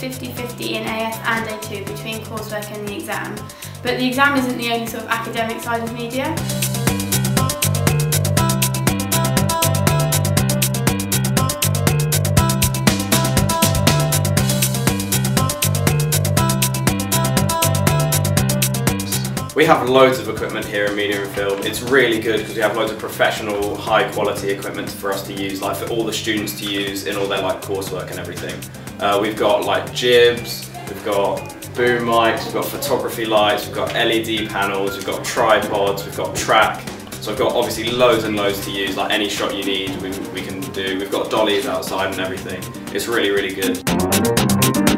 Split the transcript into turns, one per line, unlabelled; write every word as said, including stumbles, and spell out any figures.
fifty fifty in A S and A two between coursework and the exam, but the exam isn't the only sort of academic side of media.
We have loads of equipment here in Media and Film. It's really good because we have loads of professional, high quality equipment for us to use, like for all the students to use in all their like coursework and everything. Uh, we've got like jibs, we've got boom mics, we've got photography lights, we've got L E D panels, we've got tripods, we've got track. So I've got obviously loads and loads to use, like any shot you need we, we can do. We've got dollies outside and everything. It's really, really good.